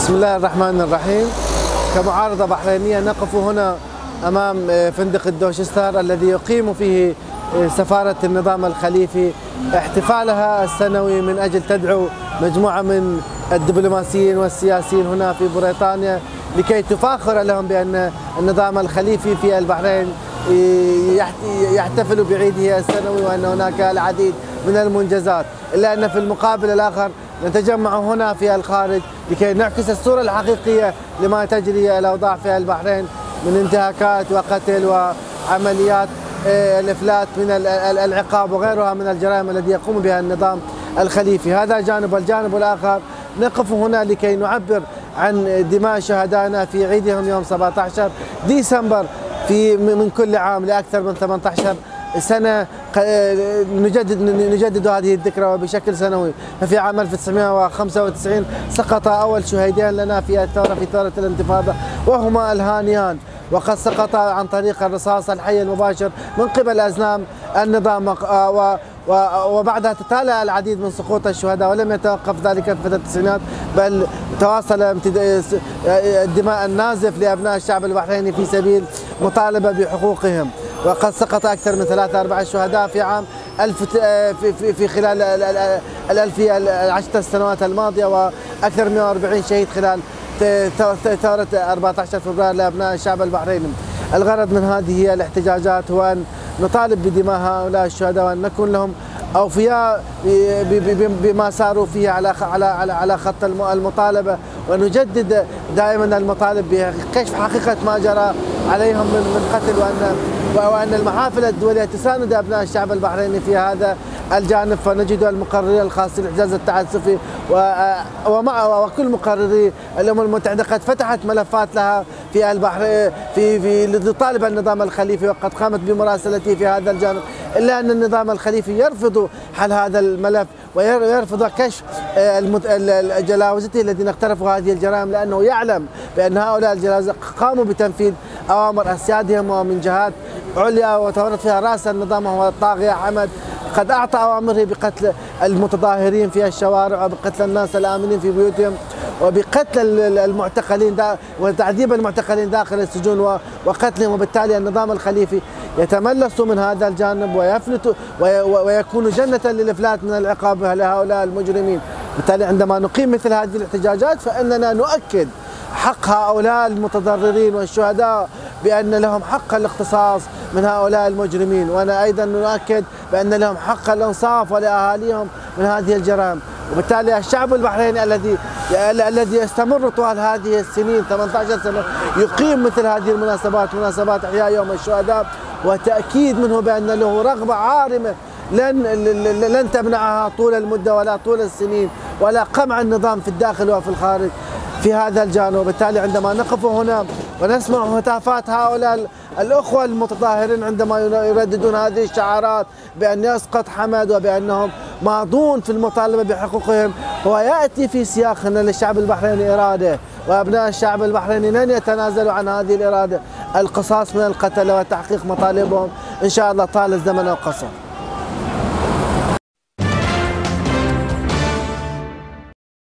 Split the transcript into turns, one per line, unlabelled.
بسم الله الرحمن الرحيم. كمعارضة بحرينية نقف هنا أمام فندق الدوشستر الذي يقيم فيه سفارة النظام الخليفي احتفالها السنوي من أجل تدعو مجموعة من الدبلوماسيين والسياسيين هنا في بريطانيا لكي تفاخر لهم بأن النظام الخليفي في البحرين يحتفل بعيده السنوي وأن هناك العديد من المنجزات، إلا أن في المقابل الآخر نتجمع هنا في الخارج لكي نعكس الصورة الحقيقية لما تجري الأوضاع في البحرين من انتهاكات وقتل وعمليات الإفلات من العقاب وغيرها من الجرائم التي يقوم بها النظام الخليفي. هذا جانب، والجانب الآخر نقف هنا لكي نعبر عن دماء شهدائنا في عيدهم يوم 17 ديسمبر من كل عام لأكثر من 18 سنة نجدد هذه الذكرى وبشكل سنوي. ففي عام 1995 سقط أول شهيدين لنا في ثورة الانتفاضة وهما الهانيان، وقد سقط عن طريق الرصاص الحي المباشر من قبل أزنام النظام، وبعدها تتالى العديد من سقوط الشهداء، ولم يتوقف ذلك في فترة التسعينات، بل تواصل الدماء النازف لأبناء الشعب البحريني في سبيل مطالبة بحقوقهم. وقد سقط أكثر من 3-4 شهداء في عام في خلال الألفية العشر سنوات الماضية، وأكثر من 140 شهيد خلال ثورة 14 فبراير لأبناء الشعب البحريني. الغرض من هذه الاحتجاجات هو أن نطالب بدماء هؤلاء الشهداء وأن نكون لهم أوفياء بما ساروا فيه على خط المطالبة، ونجدد دائما المطالب بكشف حقيقة ما جرى عليهم من قتل، وأن المحافل الدولية تساند أبناء الشعب البحريني في هذا الجانب. فنجد المقررين الخاصين بالإعجاز التعسفي وكل مقرري الأمم المتحدة قد فتحت ملفات لها في البحرين في لتطالب النظام الخليفي، وقد قامت بمراسلتي في هذا الجانب، إلا أن النظام الخليفي يرفض حل هذا الملف ويرفض كشف جلاوزته الذين اقترفوا هذه الجرائم، لأنه يعلم بأن هؤلاء الجلاوزة قاموا بتنفيذ أوامر أسيادهم ومن جهات عليا وتورط فيها رأس النظام وهو الطاغية حمد، قد أعطى أوامره بقتل المتظاهرين في الشوارع وبقتل الناس الآمنين في بيوتهم وبقتل المعتقلين وتعذيب المعتقلين داخل السجون وقتلهم. وبالتالي النظام الخليفي يتملص من هذا الجانب ويفلت ويكون جنة للإفلات من العقاب لهؤلاء المجرمين. بالتالي عندما نقيم مثل هذه الاحتجاجات فإننا نؤكد حق هؤلاء المتضررين والشهداء بأن لهم حق الاقتصاص من هؤلاء المجرمين، وأنا أيضا نؤكد بأن لهم حق الإنصاف ولأهاليهم من هذه الجرائم. وبالتالي الشعب البحريني الذي يستمر طوال هذه السنين 18 سنة يقيم مثل هذه المناسبات، مناسبات إحياء يوم الشهداء، وتأكيد منه بأن له رغبة عارمة لن تمنعها طول المدة ولا طول السنين ولا قمع النظام في الداخل وفي الخارج في هذا الجانب. وبالتالي عندما نقف هنا ونسمع هتافات هؤلاء الأخوة المتظاهرين عندما يرددون هذه الشعارات بأن يسقط حمد وبأنهم ماضون في المطالبة بحقوقهم، هو يأتي في سياق أن للشعب البحريني إرادة، وأبناء الشعب البحريني لن يتنازلوا عن هذه الإرادة، القصاص من القتل وتحقيق مطالبهم إن شاء الله طال الزمن وقصر.